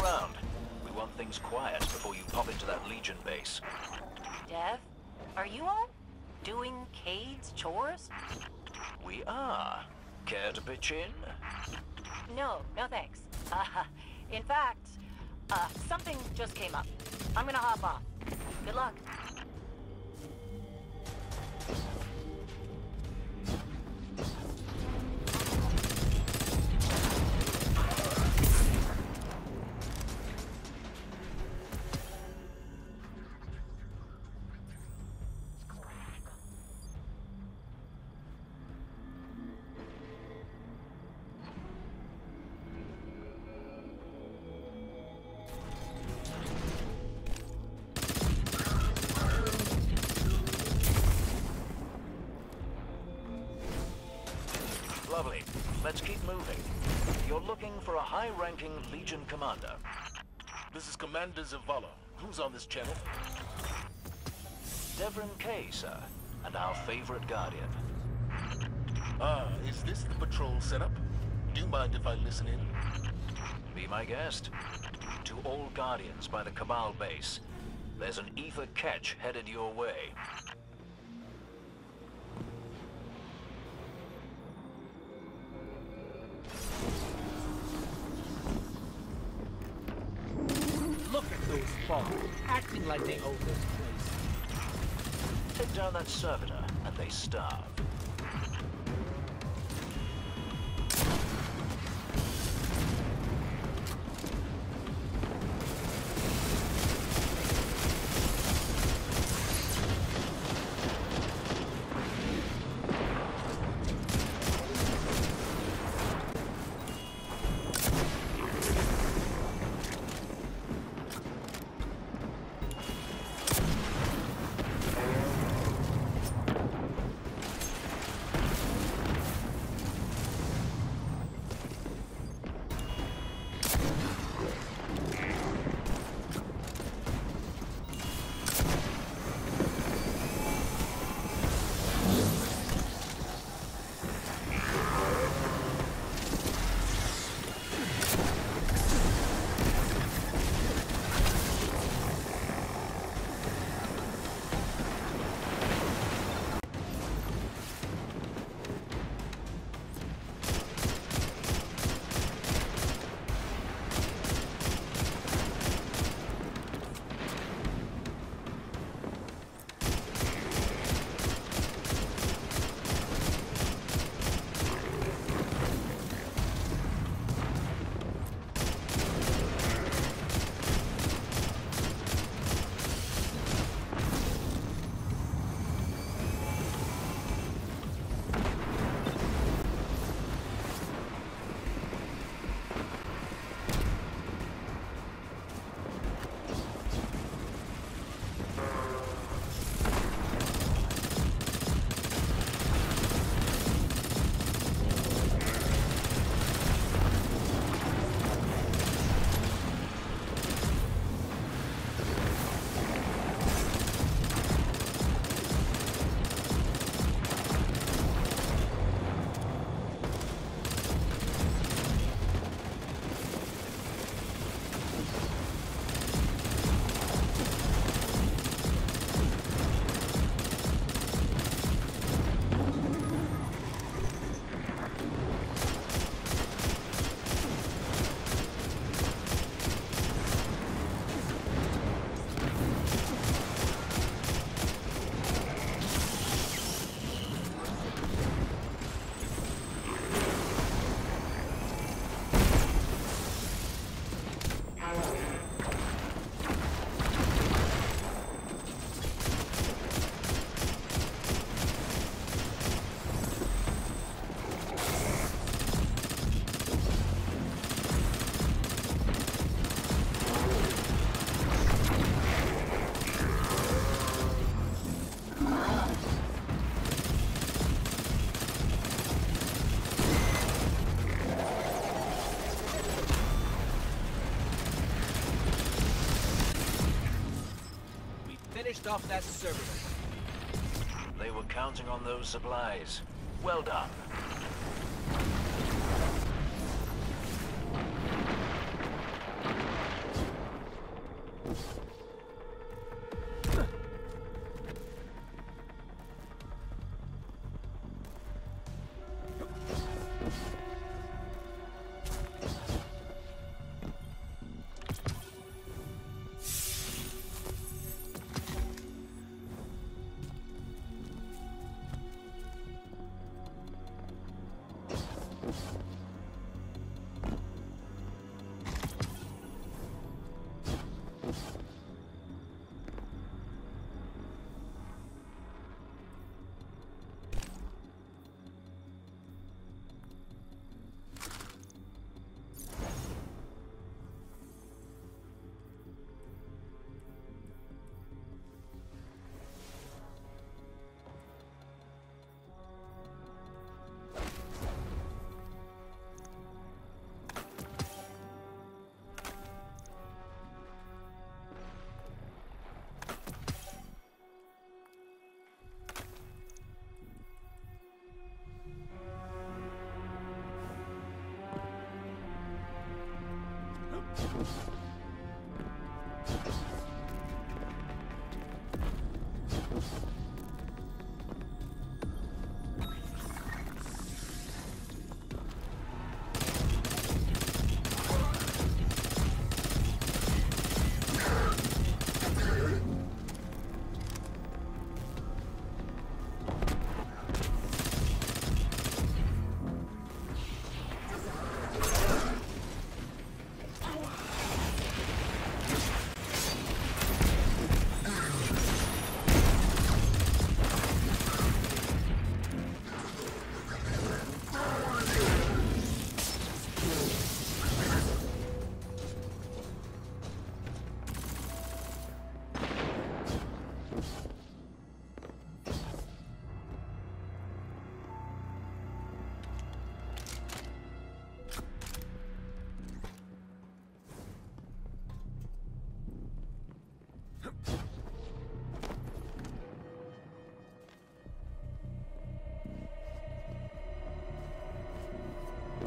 around. We want things quiet before you pop into that Legion base. Dev, are you all doing Cade's chores? We are. Care to pitch in? No, no thanks. In fact, something just came up. I'm gonna hop off. Good luck. Lovely. Let's keep moving. You're looking for a high-ranking Legion commander. This is Commander Zavala. Who's on this channel? Devrin Kay, sir, and our favorite Guardian. Ah, is this the patrol setup? Do you mind if I listen in? Be my guest. To all Guardians by the Cabal base, there's an ether catch headed your way. Look at those falls, acting like they own this place. Take down that servitor, and they starve. Finished off that servitor. They were counting on those supplies. Well done.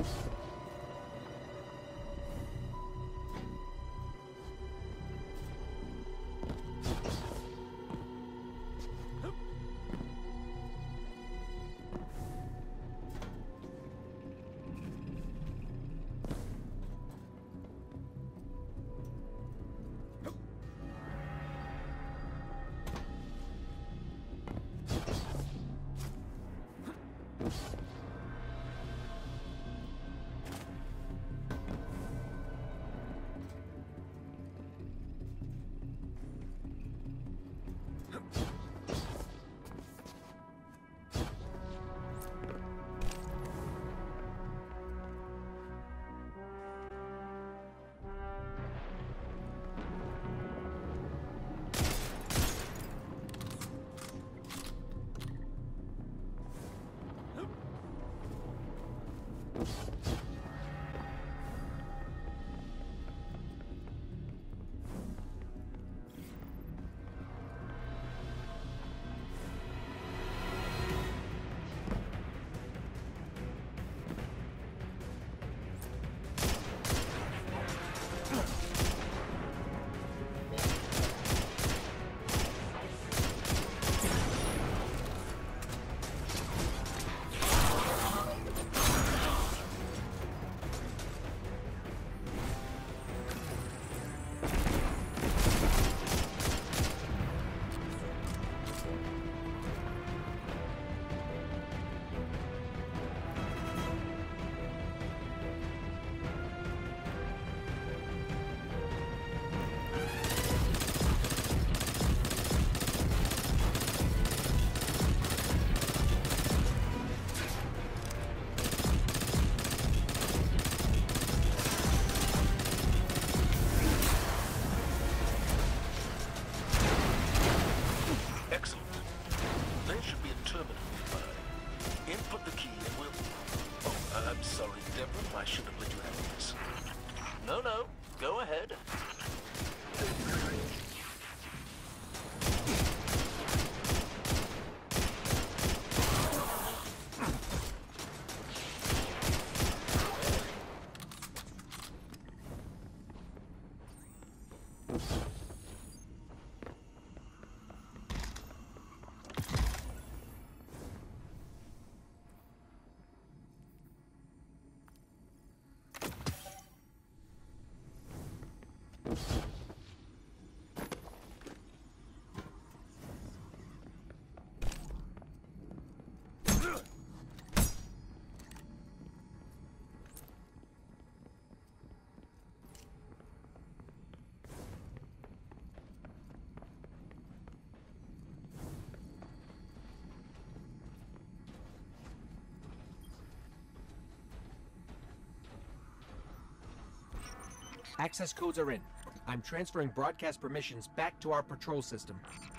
Access codes are in. I'm transferring broadcast permissions back to our patrol system.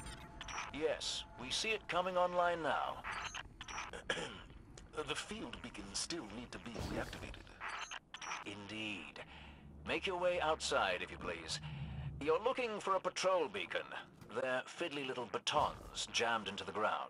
Yes, we see it coming online now. The field beacons still need to be reactivated. Indeed. Make your way outside, if you please. You're looking for a patrol beacon. They're fiddly little batons jammed into the ground.